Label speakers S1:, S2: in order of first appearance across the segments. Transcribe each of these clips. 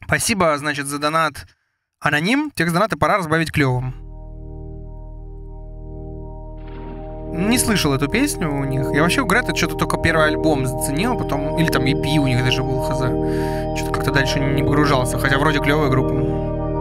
S1: Спасибо, значит, за донат аноним. Текст доната пора разбавить клёвым. Не слышал эту песню у них. Я вообще у Греты что-то только первый альбом заценил, потом... Или там EP у них даже был, хз. Что-то как-то дальше не погружался, хотя вроде клевая группа.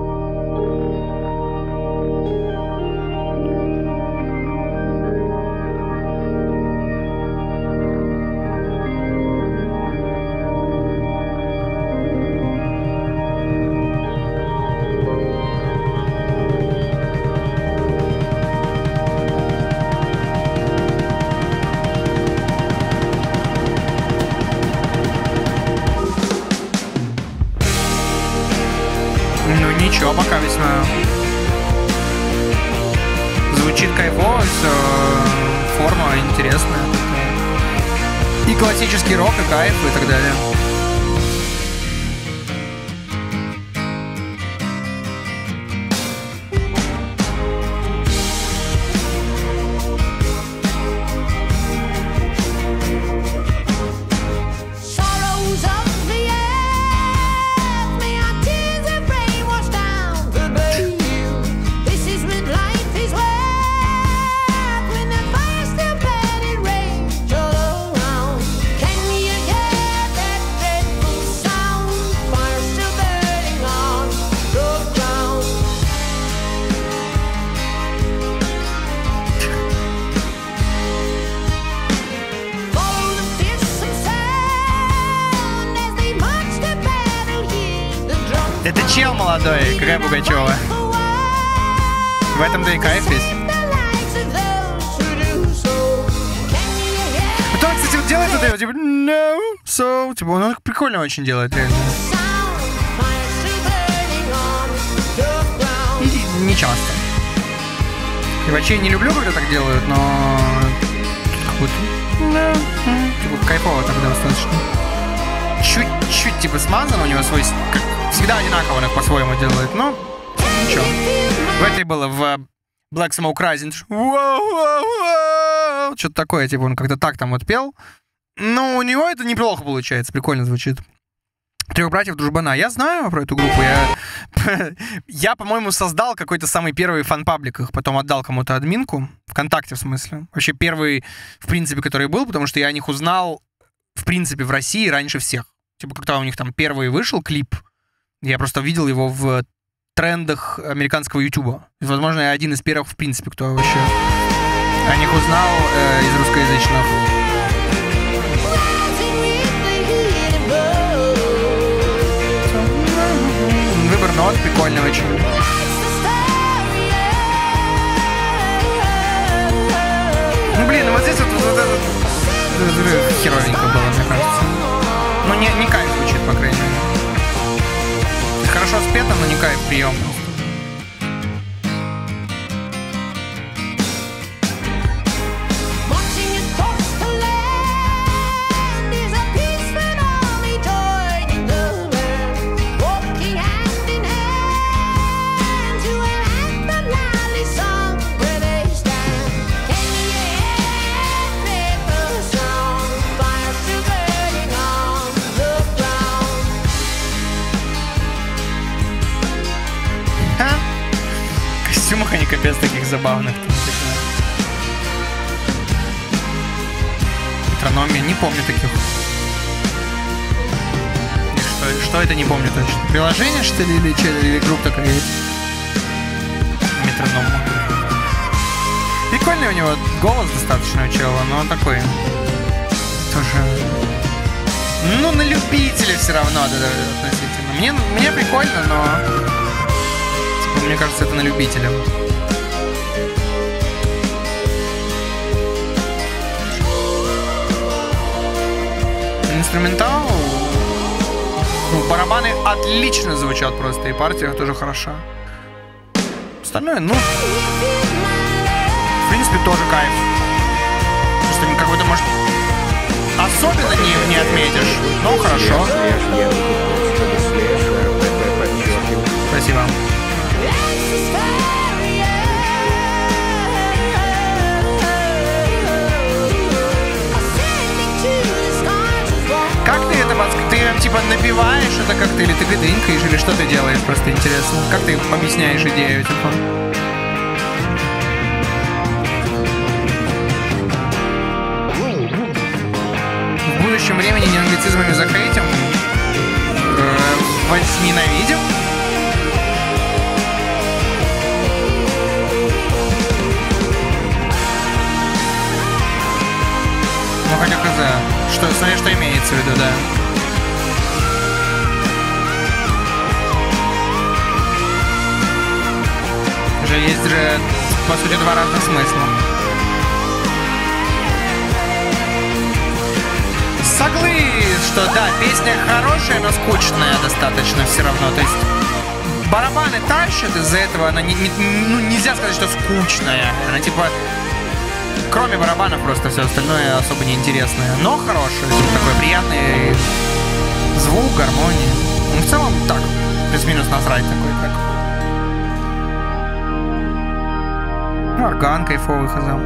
S1: Пока весьма звучит кайфово, все, форма интересная. И классический рок, и кайф, и так далее. Чел молодой, какая Пугачева. В этом-то и кайф есть. Вот он, кстати, вот делает это, типа, no, so, типа, он прикольно очень делает, реально. И не часто. И вообще не люблю, когда так делают, но... Какой-то... Типа, кайфово тогда достаточно. Чуть-чуть, типа, смазан, у него свой... Всегда одинаково он их по-своему делает, но ничего. В этой было в Black Smoke Rising. Что-то такое, типа он как-то так там вот пел. Но у него это неплохо получается, прикольно звучит. «Трех братьев Дружбана». Я знаю про эту группу. Я, по-моему, создал какой-то самый первый фан-паблик их, потом отдал кому-то админку. ВКонтакте, в смысле. Вообще первый, в принципе, который был, потому что я о них узнал, в принципе, в России раньше всех. Типа, когда у них там первый вышел клип, я просто видел его в трендах американского ютуба. Возможно, я один из первых, в принципе, кто вообще о них узнал из русскоязычных. Выбор нот прикольный очень. Ну, блин, вот здесь вот это херовенько было, мне кажется. Ну, не кайф звучит, по крайней мере. Хорошо спето, но не кайф прием. Они капец таких забавных. Метрономия, не помню таких. Что это, не помню точно. Приложение, что ли, или группа такая есть? Метроном. Прикольный у него голос достаточно у чела, но он такой тоже... Ну, на любителя все равно относительно. Мне прикольно, но... Типа, мне кажется, это на любителя. Инструментал, ну, барабаны отлично звучат просто, и партия тоже хороша. Остальное, ну, в принципе, тоже кайф. Просто какой-то, может, особенно не отметишь, но хорошо. Спасибо. Как ты это, ты типа напиваешь это как-то, или ты гдынькаешь, или что ты делаешь, просто интересно. Как ты объясняешь идею, типа? В будущем времени не англицизмами захейтим? Возненавидим? Ну, хотя хз. Что, смотри, что имеется в виду, да. Есть же, по сути, два разных смысла. Согласен, что да, песня хорошая, но скучная достаточно все равно. То есть барабаны тащат, из-за этого она ну, нельзя сказать, что скучная. Она типа, кроме барабанов, просто все остальное особо неинтересное. Но хорошая, такой приятный звук, гармония. Ну, в целом так, плюс-минус насрать такой трек. Орган кайфовый хазал.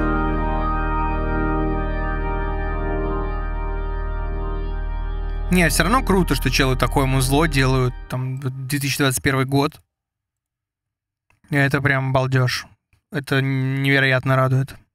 S1: Не, все равно круто, что челы такое музло делают, там, 2021 год. И это прям балдеж. Это невероятно радует.